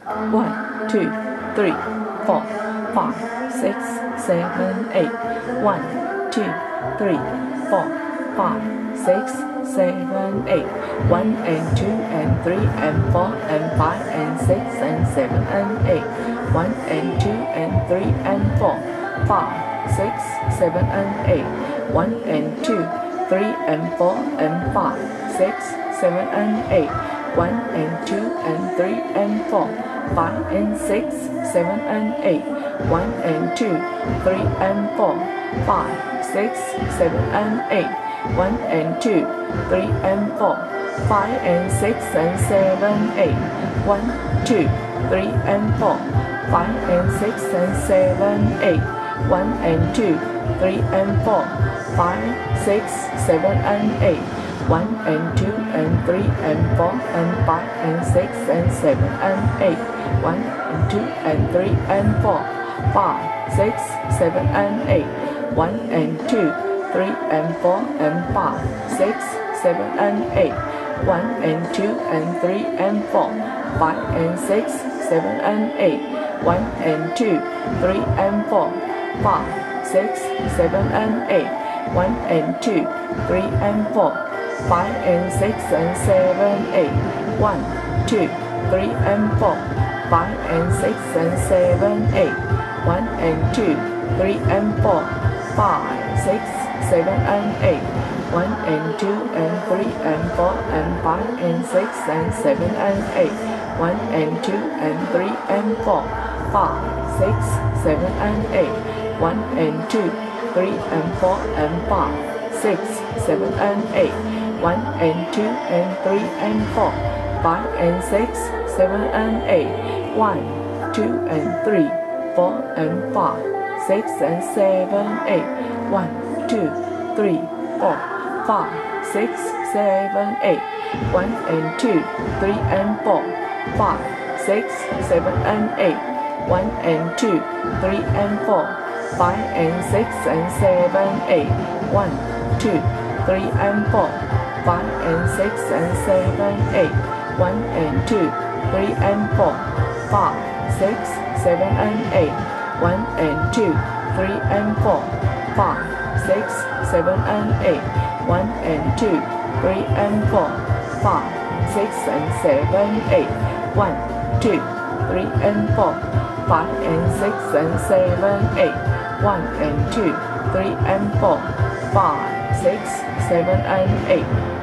1, 2, 3, 4, 5, 6, 7, 8. 1, 2, 3, 4, 5, 6, 7, 8. 1 and 2 and 3 and 4 and 5 and 6 and 7 and 8. 1 and 2 and 3 and 4, 5, 6, 7 and 8. 1 and 2, 3 and 4 and 5, 6, 7 and 8. 1 and 2 and 3 and 4, 5 and 6, 7 and 8. 1 and 2, 3 and 4, 5, 6, 7 and 8. 1 and 2, 3 and 4, 5 and 6 and 7, 8. 1, 2, 3 and 4, 5 and 6 and 7, 8. 1 and 2, 3 and 4, 5, 6, 7 and 8. 1 and 2 and 3 and 4 and 5 and 6 and 7 and 8. 1 and 2 and 3 and 4, 5, 6, 7 and 8. 1 and 2, 3 and 4 and 5, 6, 7 and 8. 1 and 2 and 3 and 4, 5 and 6, 7 and 8. 1 and 2, 3 and 4, 5, 6, 7 and 8. 1 and 2, 3 and 4, 5 and 6 and 7, 8. 1, 2, 3 and 4, 5 and 6 and 7, 8. 1 and 2, 3 and 4, 5, 6, 7 and 8. 1 and 2 and 3 and 4 and 5 and 6 and 7 and 8. 1 and 2 and 3 and 4, 5, 6, 7 and 8. 1 and 2, 3 and 4 and 5, 6, 7 and 8. 1 and 2 and 3 and 4, 5 and 6, 7 and 8. 1, 2 and 3, 4 and 5, 6 and 7, 8. 1, 2, 3, 4, 5, 6, 7, 8. 1 and 2, 3 and 4, 5, 6, 7 and 8. 1 and 2, 3 and 4, 5 and 6 and 7, 8. 1, 2, 3 and 4, 5 and 6 and 7, 8. 1 and 2, 3 and 4, 5, 6, 7 and 8. 1 and 2, 3 and 4, 5, 6, 7 and 8. 1 and 2, 3 and 4, 5, 6 and 7, 8. 1, 2, 3 and 4, 5 and 6 and 7, 8. 1 and 2, 3 and 4, 5, 6, 7 and 8.